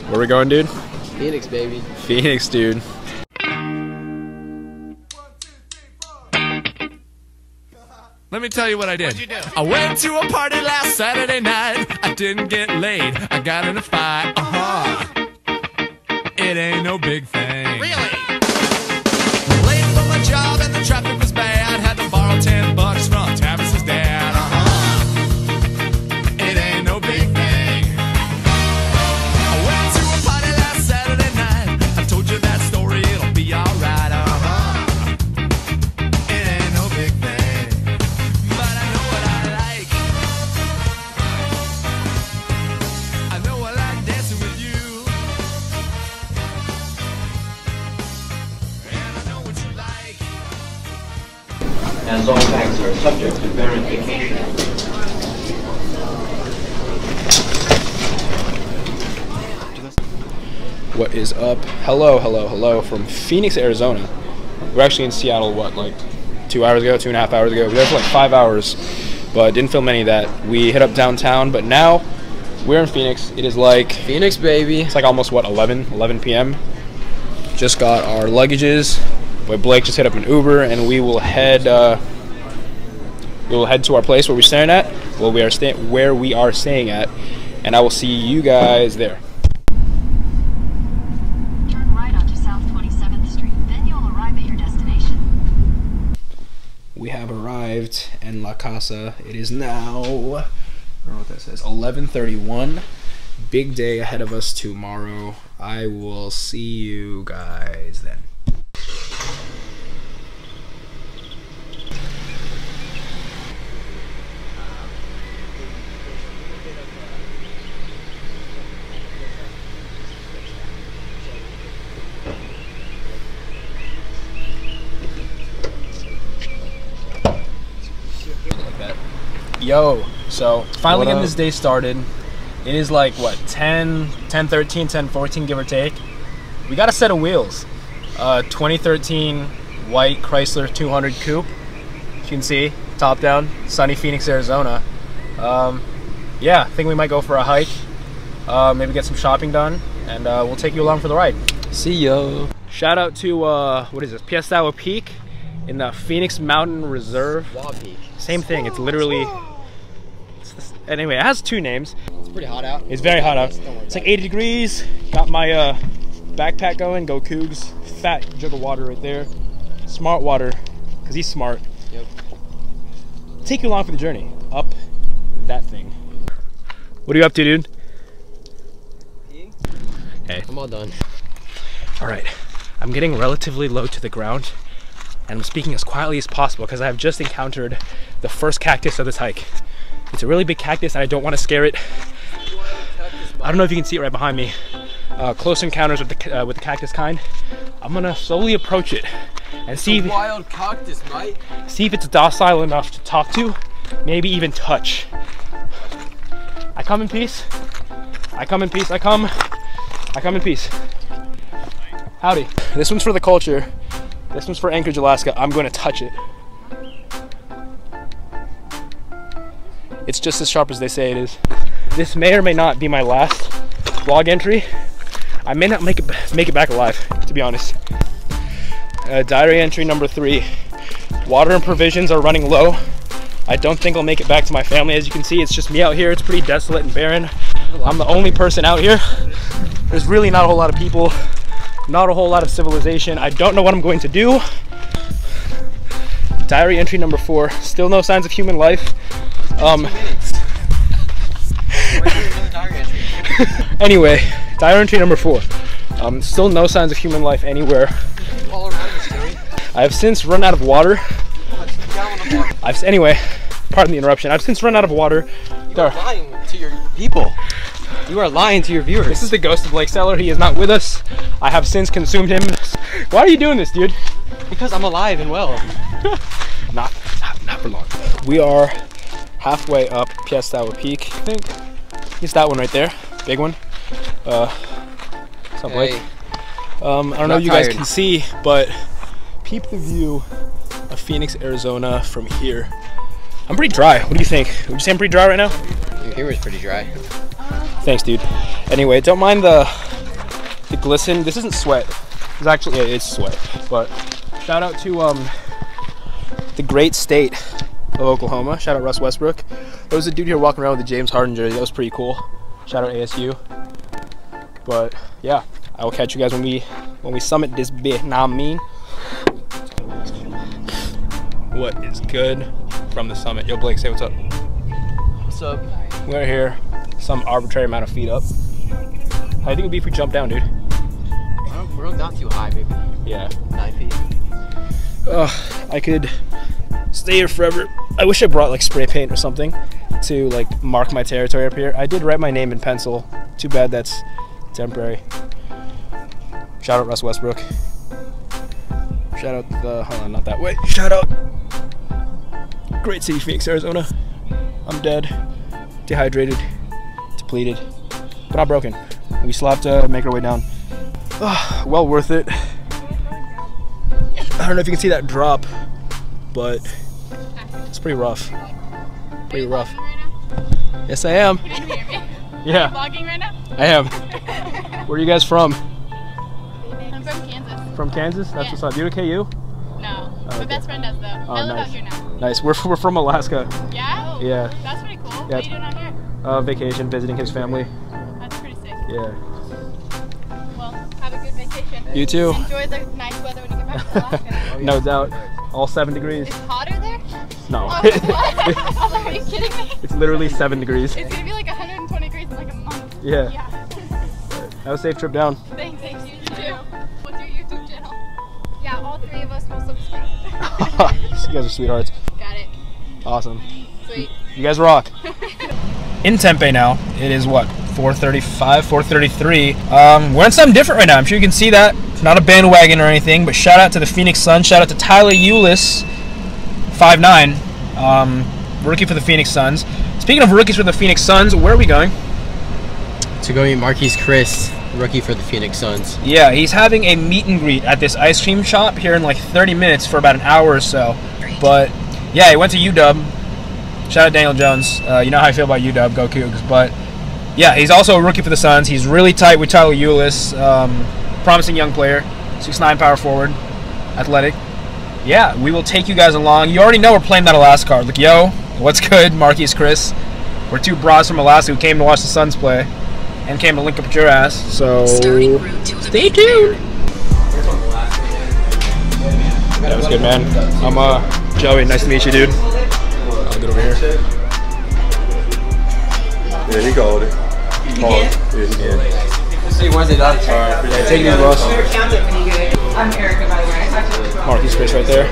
Where we going, dude? Phoenix, baby. Phoenix, dude. Let me tell you what I did. What'd you do? I went to a party last Saturday night. I didn't get laid. I got in a fight. It ain't no big thing. Really? Late for my job and the traffic was bad. Had to borrow $10 from Travis's dad. It ain't no big thing. I went to a party last Saturday night. I told you that story. It'll be alright. It ain't no big thing. But I know what I like. I know I like dancing with you. And I know what you like. As all facts are subject to verification. What is up? Hello, hello, hello from Phoenix, Arizona. We're actually in Seattle, what, like 2 hours ago, 2.5 hours ago. We were there for like 5 hours, but didn't film any of that. We hit up downtown, but now we're in Phoenix. It is like... Phoenix, baby. It's like almost, what, 11 p.m. Just got our luggages. But Blake just hit up an Uber, and we will head to our place where we're staying at. Well, where we are staying at, and I will see you guys there. Turn right onto South 27th Street, then you'll arrive at your destination. We have arrived in La Casa. It is now, I don't know what that says, 11:31. Big day ahead of us tomorrow. I will see you guys then. Yo, so finally getting this day started. It is like what, 10:13, 10:14, give or take. We got a set of wheels. 2013 white Chrysler 200 coupe. You can see, top down, sunny Phoenix, Arizona. Yeah, I think we might go for a hike. Maybe get some shopping done, and we'll take you along for the ride. See ya. Shout out to what is this? Piestawa Peak in the Phoenix Mountain Reserve. Peak. Same thing. It's literally. Anyway, it has two names. It's pretty hot out. It's very hot out. It's like 80 degrees. Got my backpack going. Go Cougs. Fat jug of water right there. Smart water, because he's smart. Yep. Take you along for the journey. Up that thing. What are you up to, dude? Hey. I'm all done. All right. I'm getting relatively low to the ground, and I'm speaking as quietly as possible because I have just encountered the first cactus of this hike. It's a really big cactus and I don't want to scare it. I don't know if you can see it right behind me. Close encounters with the cactus kind. I'm gonna slowly approach it and see if, Wild cactus, mate. see if it's docile enough to talk to, maybe even touch. I come in peace. I come in peace. I come in peace. Howdy. This one's for the culture. This one's for Anchorage, Alaska. I'm going to touch it. It's just as sharp as they say it is. This may or may not be my last vlog entry. I may not make it back alive, to be honest. Diary entry number 3. Water and provisions are running low. I don't think I'll make it back to my family. As you can see, it's just me out here. It's pretty desolate and barren. I'm the only person out here. There's really not a whole lot of people, not a whole lot of civilization. I don't know what I'm going to do. Diary entry number 4. Still no signs of human life. Anyway, diary entry number 4. Still no signs of human life anywhere. I have since run out of water. Anyway, pardon the interruption. I've since run out of water. You are lying to your people. You are lying to your viewers. This is the ghost of Blake Seller. He is not with us. I have since consumed him. Why are you doing this, dude? Because I'm alive and well. Not for long. We are halfway up Piestawa Peak, I think. It's that one right there. Big one. What's up, Blake? I don't know if you guys can see, but peep the view of Phoenix, Arizona from here. I'm pretty dry. What do you think? Would you say I'm pretty dry right now? Your hair is pretty dry. Thanks, dude. Anyway, don't mind the the glisten. This isn't sweat. It's actually, yeah, it's sweat. But shout out to the great state of Oklahoma. Shout out Russ Westbrook. There was a dude here walking around with the James Harden jersey. That was pretty cool. Shout out ASU. But yeah, I will catch you guys when we summit this bit. Nah, I mean. What is good from the summit? Yo, Blake, say what's up. What's up? We're here, some arbitrary amount of feet up. How do you think it'd be if we jump down, dude? We're not too high, maybe. Yeah. 9 feet. I could stay here forever. I wish I brought like spray paint or something to like mark my territory up here. I did write my name in pencil. Too bad that's temporary. Shout out Russ Westbrook. Shout out the, hold on, not that way. Shout out great city, Phoenix, Arizona. I'm dead, dehydrated, depleted, but not broken. We still have to make our way down. Well worth it. I don't know if you can see that drop, but it's pretty rough. Pretty rough. Yes, I am. Can you hear me? Yeah. Are you vlogging right now? I am. Where are you guys from? I'm from Kansas. From Kansas? That's Yeah. what's up. Do you okay, you? No. okay. My best friend does though. I live nice. out here now. Nice. We're from Alaska. Yeah? Yeah. That's pretty cool. What Yeah. are you doing out here? Vacation, visiting his family. That's pretty sick. Yeah. Well, have a good vacation. You too. Enjoy the nice weather when you get back to Alaska. No doubt. All 7 degrees. It's hotter there? No. Oh, what? Are you kidding me? It's literally 7 degrees. It's gonna be like 120 degrees in like a month. Yeah. Yeah. Have a safe trip down. Thanks, you too. What's your YouTube channel? Yeah, all 3 of us will subscribe. You guys are sweethearts. Got it. Awesome. Sweet. You guys rock. In Tempe now. It is what? 4:35, 4:33. We're in something different right now. I'm sure you can see that. It's not a bandwagon or anything, but shout out to the Phoenix Suns. Shout out to Tyler Ulis, 5'9", rookie for the Phoenix Suns. Speaking of rookies for the Phoenix Suns, where are we going? To go meet Marquese Chriss, rookie for the Phoenix Suns. Yeah, he's having a meet and greet at this ice cream shop here in like 30 minutes for about an hour or so. But yeah, he went to UW. Shout out Daniel Jones. You know how I feel about UW, go Cougs. But yeah, he's also a rookie for the Suns. He's really tight with Tyler Ulis. Promising young player, 6'9" power forward, athletic. Yeah, we will take you guys along. You already know we're playing that Alaska card. Like, yo, what's good, Marquese Chriss? We're 2 bros from Alaska who came to watch the Suns play and came to link up with your ass. So stay tuned. That was good, man. I'm Joey. Nice to meet you, dude. I'll get over here. Yeah, he called it. Yeah, he did. Hey, where's it up? Yeah, take it easy, boss. I'm Erica, by the way. I talked to you before. Marquese Chriss right there.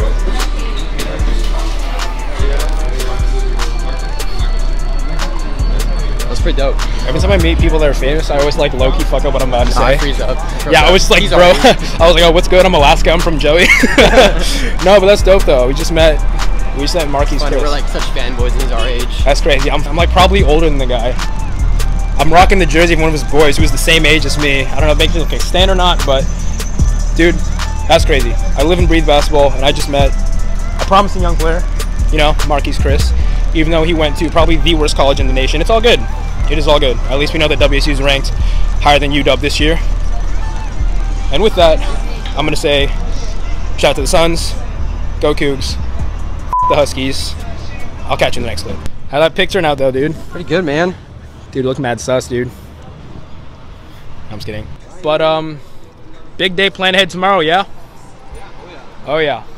That's pretty dope. Every time I meet people that are famous, I always like low-key fuck up what I'm about to say. I freeze up. Yeah, I was like, He's bro, already- I was like, oh, what's good? I'm Alaska. I'm from Joey. No, but that's dope though. We just met Marquese Funny, Chriss. we're like such fanboys and he's our age. That's crazy. I'm like probably older than the guy. I'm rocking the jersey of one of his boys who was the same age as me. I don't know if it makes me look like Stan or not, but dude, that's crazy. I live and breathe basketball, and I just met a promising young player, you know, Marquese Chriss, even though he went to probably the worst college in the nation. It's all good. It is all good. At least we know that WSU is ranked higher than UW this year. And with that, I'm going to say shout out to the Suns, go Cougs, the Huskies. I'll catch you in the next clip. How'd that pic turn out though, dude? Pretty good, man. Dude, look mad sus, dude. I'm just kidding. But, big day planned ahead tomorrow, yeah? Oh, yeah.